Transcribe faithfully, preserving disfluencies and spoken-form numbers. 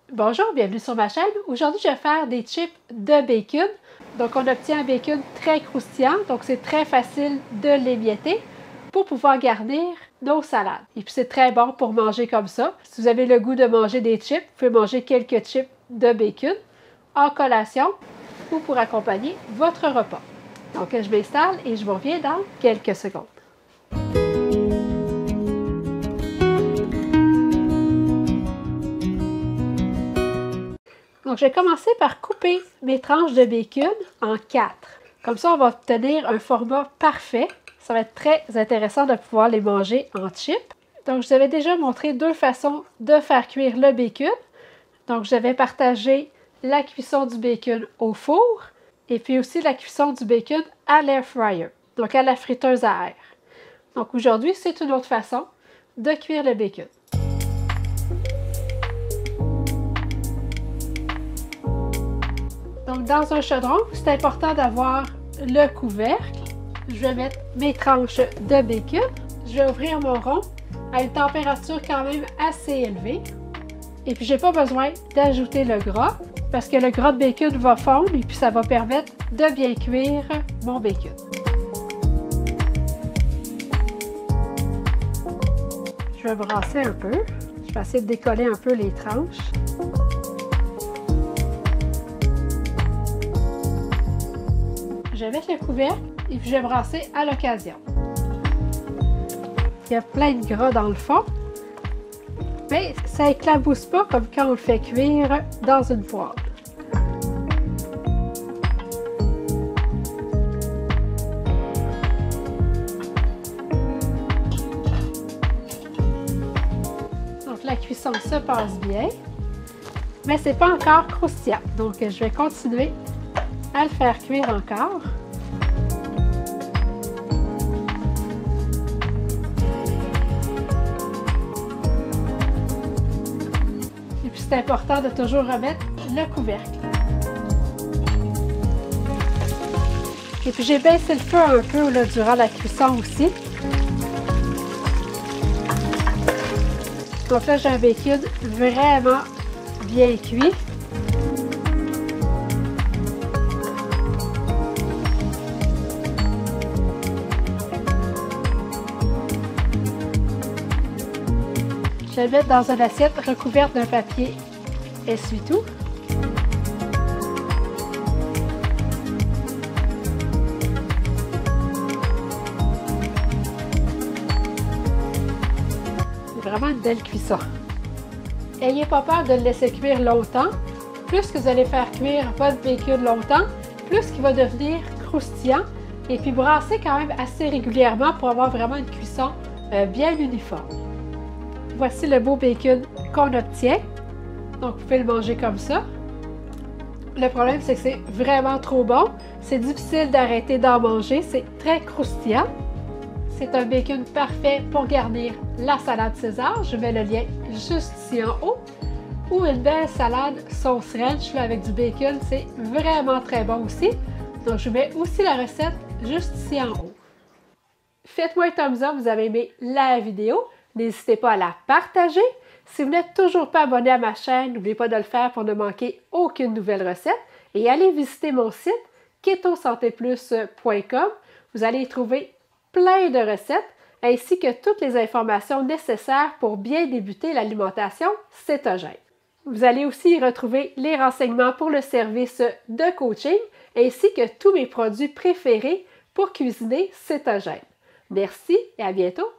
Bonjour, bienvenue sur ma chaîne. Aujourd'hui, je vais faire des chips de bacon. Donc, on obtient un bacon très croustillant, donc c'est très facile de l'émietter pour pouvoir garnir nos salades. Et puis, c'est très bon pour manger comme ça. Si vous avez le goût de manger des chips, vous pouvez manger quelques chips de bacon en collation ou pour accompagner votre repas. Donc, je m'installe et je vous reviens dans quelques secondes. Donc, je vais commencer par couper mes tranches de bacon en quatre. Comme ça, on va obtenir un format parfait. Ça va être très intéressant de pouvoir les manger en chips. Donc, je vous avais déjà montré deux façons de faire cuire le bacon. Donc, je vais partager la cuisson du bacon au four et puis aussi la cuisson du bacon à l'air fryer, donc à la friteuse à air. Donc, aujourd'hui, c'est une autre façon de cuire le bacon. Donc, dans un chaudron, c'est important d'avoir le couvercle. Je vais mettre mes tranches de bacon. Je vais ouvrir mon rond à une température quand même assez élevée. Et puis, je n'ai pas besoin d'ajouter le gras parce que le gras de bacon va fondre et puis ça va permettre de bien cuire mon bacon. Je vais brasser un peu. Je vais essayer de décoller un peu les tranches. Je vais mettre le couvercle et puis je vais brasser à l'occasion. Il y a plein de gras dans le fond, mais ça n'éclabousse pas comme quand on le fait cuire dans une poêle. Donc la cuisson se passe bien, mais c'est pas encore croustillant. Donc je vais continuer à le faire cuire encore. Et puis c'est important de toujours remettre le couvercle. Et puis j'ai baissé le feu un peu là, durant la cuisson aussi. Donc là j'ai un bacon vraiment bien cuit. Je vais le mettre dans une assiette recouverte d'un papier essuie-tout. C'est vraiment une belle cuisson. N'ayez pas peur de le laisser cuire longtemps. Plus que vous allez faire cuire votre bacon longtemps, plus qu'il va devenir croustillant. Et puis brasser quand même assez régulièrement pour avoir vraiment une cuisson euh, bien uniforme. Voici le beau bacon qu'on obtient. Donc, vous pouvez le manger comme ça. Le problème, c'est que c'est vraiment trop bon. C'est difficile d'arrêter d'en manger. C'est très croustillant. C'est un bacon parfait pour garnir la salade César. Je mets le lien juste ici en haut. Ou une belle salade sauce ranch là, avec du bacon. C'est vraiment très bon aussi. Donc, je mets aussi la recette juste ici en haut. Faites-moi un thumbs up, vous avez aimé la vidéo. N'hésitez pas à la partager. Si vous n'êtes toujours pas abonné à ma chaîne, n'oubliez pas de le faire pour ne manquer aucune nouvelle recette. Et allez visiter mon site keto santé plus point com. Vous allez y trouver plein de recettes ainsi que toutes les informations nécessaires pour bien débuter l'alimentation cétogène. Vous allez aussi y retrouver les renseignements pour le service de coaching ainsi que tous mes produits préférés pour cuisiner cétogène. Merci et à bientôt!